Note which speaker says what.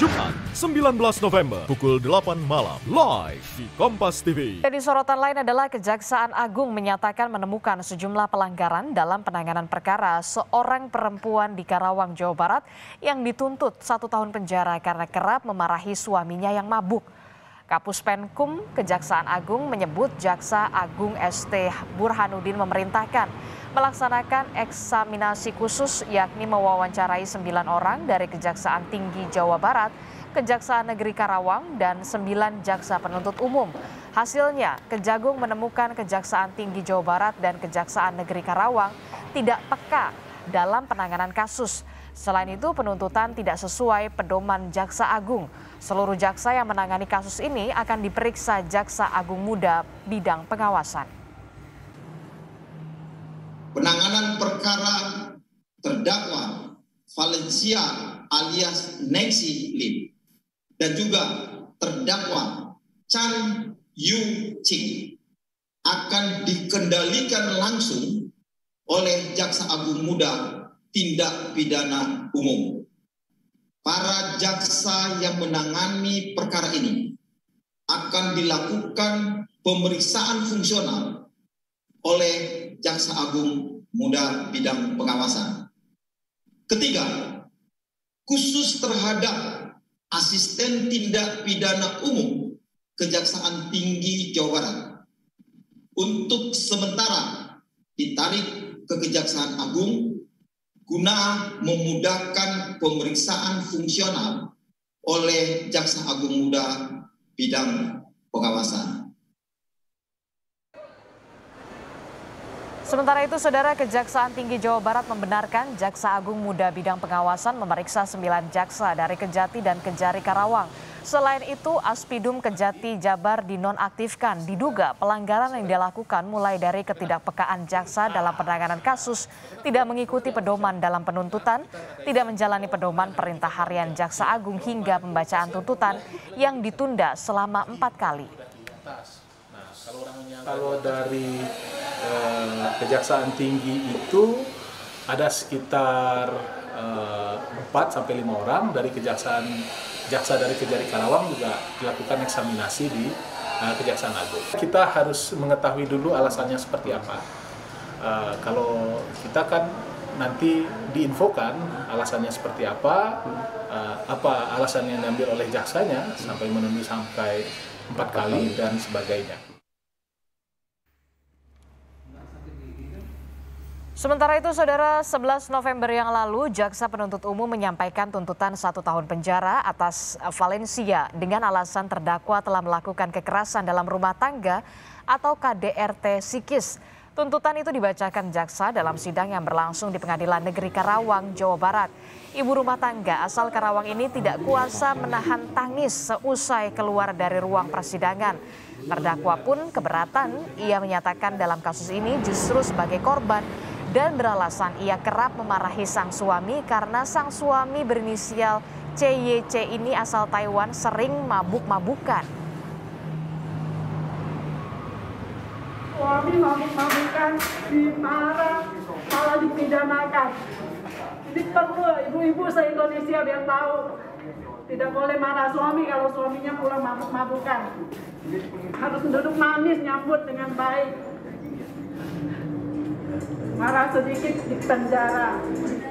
Speaker 1: Jumat 19 November pukul 8 malam live di Kompas TV.
Speaker 2: Jadi sorotan lain adalah Kejaksaan Agung menyatakan menemukan sejumlah pelanggaran dalam penanganan perkara seorang perempuan di Karawang, Jawa Barat yang dituntut 1 tahun penjara karena kerap memarahi suaminya yang mabuk. Kapus Penkum Kejaksaan Agung menyebut Jaksa Agung ST Burhanuddin memerintahkan melaksanakan eksaminasi khusus yakni mewawancarai 9 orang dari Kejaksaan Tinggi Jawa Barat, Kejaksaan Negeri Karawang, dan 9 jaksa penuntut umum. Hasilnya, Kejagung menemukan Kejaksaan Tinggi Jawa Barat dan Kejaksaan Negeri Karawang tidak peka dalam penanganan kasus. Selain itu, penuntutan tidak sesuai pedoman Jaksa Agung. Seluruh jaksa yang menangani kasus ini akan diperiksa Jaksa Agung Muda bidang pengawasan.
Speaker 3: Penanganan perkara terdakwa Valencia alias Nancy Lim dan juga terdakwa Chan Yu Ching akan dikendalikan langsung oleh Jaksa Agung Muda Tindak Pidana Umum. Para jaksa yang menangani perkara ini akan dilakukan pemeriksaan fungsional oleh Jaksa Agung Muda Bidang Pengawasan. Ketiga, khusus terhadap Asisten Tindak Pidana Umum Kejaksaan Tinggi Jawa Barat untuk sementara ditarik ke Kejaksaan Agung guna memudahkan pemeriksaan fungsional oleh Jaksa Agung Muda Bidang Pengawasan.
Speaker 2: Sementara itu, Saudara, Kejaksaan Tinggi Jawa Barat membenarkan Jaksa Agung Muda Bidang Pengawasan memeriksa 9 jaksa dari Kejati dan Kejari Karawang. Selain itu, Aspidum Kejati Jabar dinonaktifkan. Diduga pelanggaran yang dilakukan mulai dari ketidakpekaan jaksa dalam penanganan kasus, tidak mengikuti pedoman dalam penuntutan, tidak menjalani pedoman perintah harian Jaksa Agung hingga pembacaan tuntutan yang ditunda selama 4 kali.
Speaker 4: Kalau dari Kejaksaan Tinggi itu ada sekitar 4-5 orang dari jaksa dari Kejari Karawang juga dilakukan eksaminasi di Kejaksaan Agung. Kita harus mengetahui dulu alasannya seperti apa. Kalau kita kan nanti diinfokan alasannya seperti apa alasan yang diambil oleh jaksanya sampai menunggu sampai 4 kali dan sebagainya.
Speaker 2: Sementara itu, Saudara, 11 November yang lalu, Jaksa Penuntut Umum menyampaikan tuntutan 1 tahun penjara atas Valencia dengan alasan terdakwa telah melakukan kekerasan dalam rumah tangga atau KDRT psikis. Tuntutan itu dibacakan jaksa dalam sidang yang berlangsung di Pengadilan Negeri Karawang, Jawa Barat. Ibu rumah tangga asal Karawang ini tidak kuasa menahan tangis seusai keluar dari ruang persidangan. Terdakwa pun keberatan. Ia menyatakan dalam kasus ini justru sebagai korban dan beralasan ia kerap memarahi sang suami karena sang suami berinisial CYC ini asal Taiwan sering mabuk-mabukan.
Speaker 5: Suami mabuk-mabukan, dimarah, malah dipidanakan. Jadi perlu ibu-ibu se-Indonesia biar tahu, tidak boleh marah suami kalau suaminya pulang mabuk-mabukan. Harus duduk manis, nyambut dengan baik. Marah sedikit di penjara.